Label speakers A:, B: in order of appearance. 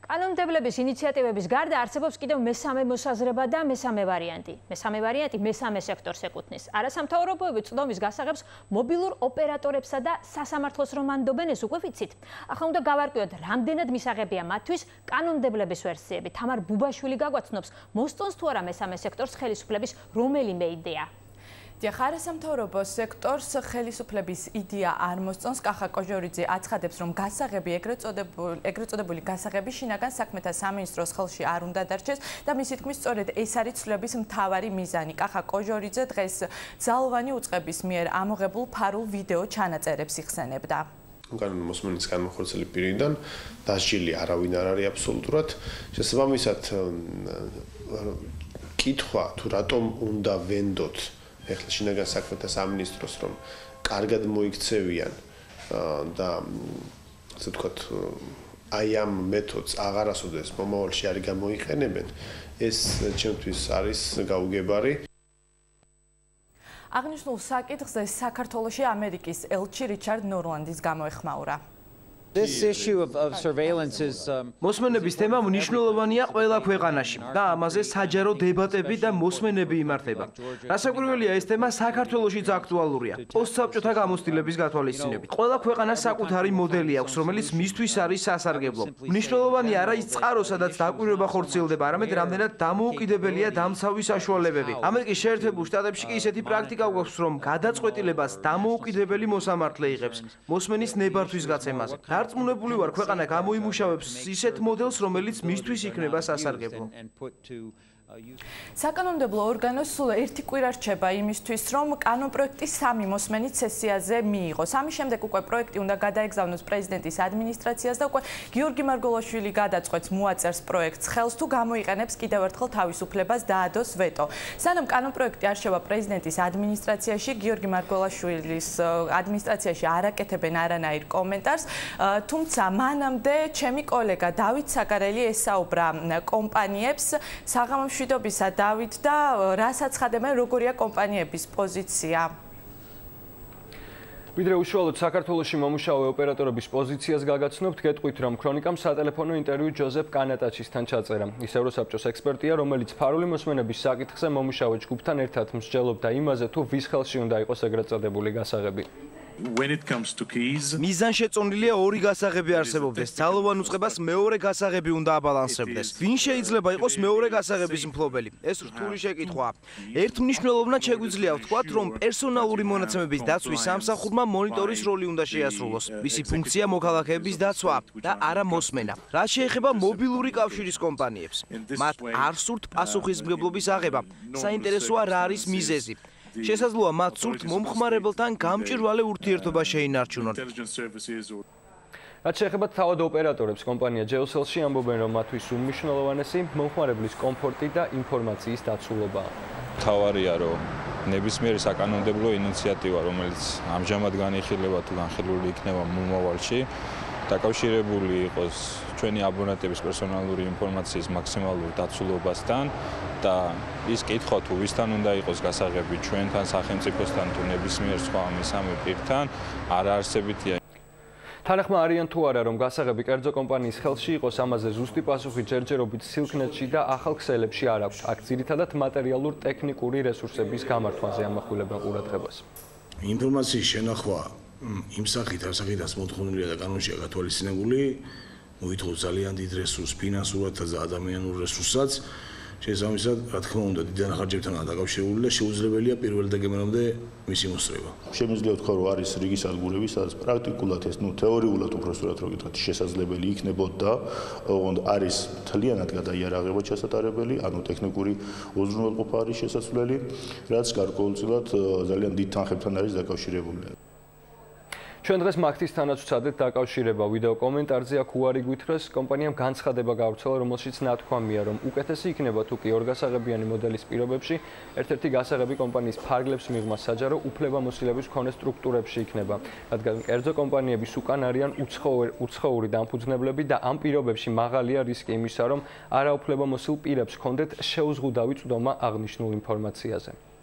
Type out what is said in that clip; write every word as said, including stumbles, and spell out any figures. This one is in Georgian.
A: კანონმდებლების ინიციატივების გარდა არსებობს კიდევ მესამე მოსაზრება და მესამე ვარიანტი. მესამე ვარიანტი მესამე სექტორს ეკუთვნის. არასამთავრობოები წვდომის გასაღებს მობილურ ოპერატორებსა და სასამართლოს რომ ანდობენ, ეს უკვე ვიცით. ახლა უნდა გავარკვიოთ, რამდენად მისაღებია მათთვის კანონმდებლების ვერსიები. თამარ ბუბაშვილი გაგვაცნობს, მოსწონს თუ არა მესამე სექტორს ხელისუფლების რომელიმე იდეა.
B: არასამთავრობო სექტორს ხელისუფლების იდეა არ მოსწონს. კახა კოჟორიძე აცხადებს, რომ გასაღები ეგრეთ წოდებული გასაღები შინაგან საქმეთა სამინისტროს ხელში არ უნდა დარჩეს და მისი თქმით, სწორედ ეს არის ცვლილების მთავარი მიზანი. კახა კოჟორიძე დღეს ძალოვანი უწყების მიერ ამოღებულ ფარულ ვიდეო ჩანაწერებს იხსენებდა.
C: კანონ მოსმენის განმახორციელებელი პირიდან დასჯილი არავინ არ არის აბსოლუტურად. შესაბამისად, კითხვა თუ რატომ უნდა ვენდოთ ეხლა შინაგან საქმეთა სამინისტროს რომ კარგად მოიქცევიან და ასე ვთქვათ აი ამ მეთოდს აღარასოდეს მომავალში არ გამოიყენებენ, ეს ჩემთვის არის გაუგებარი.
B: აღნიშნულ საკითხზე საქართველოში ამერიკის ელჩი რიჩარდ ნორლანდის გამოეხმაურა.
D: This issue of, of surveillance is um...
E: მოსმენების თემა მნიშვნელოვანია ყველა ქვეყანაში და ამაზე საჯარო დებატები და მოსმენები იმართება. რასაკვირველია, ეს თემა საქართველოშიც აქტუალურია. პოსტსაბჭოთა გამოცდილების გათვალისწინებით. ყველა ქვეყანას საკუთარი მოდელი აქვს, რომელიც მისთვის არის სასარგებლო. მნიშვნელოვანია არა ის წყარო, სადაც დაკვირვება ხორციელდება, არამედ რამდენად დამოუკიდებელია დამცავი საშუალებები. ამერიკის შეერთებულ შტატებში კი ისეთი პრაქტიკა გვაქვს, რომ გადაწყვეტილებას დამოუკიდებელი მოსამართლე იღებს მოსმენის ნებართვის გაცემაზე. Არწმუნებული ვარ, ქვეყანა გამოიმუშავებს ისეთ მოდელს, რომელიც მისთვის იქნება სასარგებლო.
B: საკანონმდებლო ორგანოს სულ ერთი კვირა რჩება იმისთვის, რომ კანონპროექტი სამი მოსმენის სესიაზე მიიღოს. ამის შემდეგ უკვე პროექტი უნდა გადაეგზავნოს პრეზიდენტის ადმინისტრაციას და უკვე გიორგი მარგოლაშვილი გადაწყვეტს, მოაწერს პროექტს ხელს თუ გამოიყენებს კიდევ ერთხელ თავისუფლებას დაადოს ვეტო. სანამ კანონპროექტი არჩევა პრეზიდენტის ადმინისტრაციაში, გიორგი მარგოლაშვილის ადმინისტრაციაში არ აკეთებენ არანაირ კომენტარს, თუმცა მანამდე ჩემი კოლეგა დავით საკარელი ესაუბრა კომპანიებს საღამო მშვიდობისა დავით და რას აცხადებენ, როგორია კომპანიების პოზიცია?
F: ვიდრე უშუალოდ საქართველოში მომუშავე ოპერატორების პოზიციას გაგაცნობთ, გეტყვით, რომ ქრონიკამ სატელეფონო ინტერვიუ ჯოზეფ კანატაჩისთან ჩაწერა. ის ევროსაბჭოს ექსპერტია, რომელიც ფარული მოსმენების საკითხზე მომუშავე ჯგუფთან ერთად მსჯელობდა იმაზე, თუ ვის ხელში უნდა იყოს ეგრეთ წოდებული გასაღები.
E: მიზანშეწონილია ორი გასაღები არსებობდეს. ძალოვან უწყებას მეორე გასაღები უნდა აბალანსებდეს. ვინ შეიძლება იყოს მეორე გასაღების მფლობელი? ეს რთული შეკითხვაა. ერთ მნიშვნელოვნად შეგვიძლია ვთქვათ, რომ პერსონალური მონაცემების დაცვის სამსახურმა მონიტორის როლი უნდა შეასრულოს. მისი ფუნქცია მოქალაქეების დაცვა და არა მოსმენა. რაც შეეხება მობილური კავშირის კომპანიებს, მათ არ სურთ პასუხისმგებლობის აღება. საინტერესოა რა არის მიზეზი. შესაძლოა მათ სურთ მომხმარებელთან გამჭვირვალე ურთიერთობა შეინარჩუნონ.
F: რაც შეეხება თავად ოპერატორებს, კომპანია ჯეოსელში ამბობენ, რომ მათთვის უმნიშვნელოვანესი მომხმარებლის კომფორტი და ინფორმაციის დაცულობაა.
G: მთავარია, რომ ნებისმიერი საკანონმდებლო ინიციატივა, რომელიც ამჟამად განიხილება თუ განხილული იქნება მომავალში, დაკავშირებული იყოს ჩვენი აბონენტების პერსონალური ინფორმაციის მაქსიმალურ დაცულობასთან და ის კითხვა თუ ვისთან უნდა იყოს გასაღები ჩვენთან, სახელმწიფოსთან თუ ნებისმიერ სხვა მესამე პირთან არ არსებითია.
F: თანახმა არიან თუ არა, რომ გასაღები კერძო კომპანიის ხელში იყოს, ამაზე ზუსტი პასუხი ჯერჯერობით სილქნეტში და ახალ ქსელებში არ აქვს. აქ ძირითადად მატერიალურ ტექნიკური რესურსების გამართვაზე ამახვილებენ ყურადღებას.
H: ინფორმაციის შენახვა იმ სახით, ასაკითაც მოთხოვნილია და კანონშია გათვალისწინებული, მოითხოვს ძალიან დიდ რესურსს, ფინანსურადაც და ადამიანურ რესურსსაც. შესაბამისად, რა თქმა უნდა, დიდ დანახარჯებთანაა დაკავშირებული და შეუძლებელია პირველ დაგემოვნებამდე მისი მოსწრება.
I: შემიძლია ვთქვა, რომ არის რიგი სადგურები, სადაც პრაქტიკულად ეს, ნუ თეორიულად უბრალოდ რო გითხრათ, შესაძლებელი იქნებოდა, ოღონდ არის მთლიანად გადაიარაღება ჩასატარებელი, ანუ ტექნიკური უზრუნველყოფა არის შესაძლებელი, რაც გარკვეულწილად ძალიან დიდ თანხებთან არის დაკავშირებული.
F: ჩვენ დღეს მაგთისთანაც ვცადეთ დაკავშირება ვიდეო კომენტარზე აქ უარი გვითხრეს, კომპანიამ განცხადება გავრცელა, რომელშიც ნათქვამია, რომ უკეთესი იქნება თუ კი ორგასაღებიანი მოდელის პირობებში ერთ-ერთი გასაღები კომპანიის ფარგლებს მიღმა საჯარო უფლებამოსილების მქონე სტრუქტურებში იქნება, რადგან კერძო კომპანიების უკან არიან უცხოური დამფუძნებლები და ამ პირობებში მაღალია რისკი იმისა, რომ არაუფლებამოსილ პირებს ჰქონდეთ შეუზღუდავი წვდომა აღნიშნულ ინფორმაციაზე.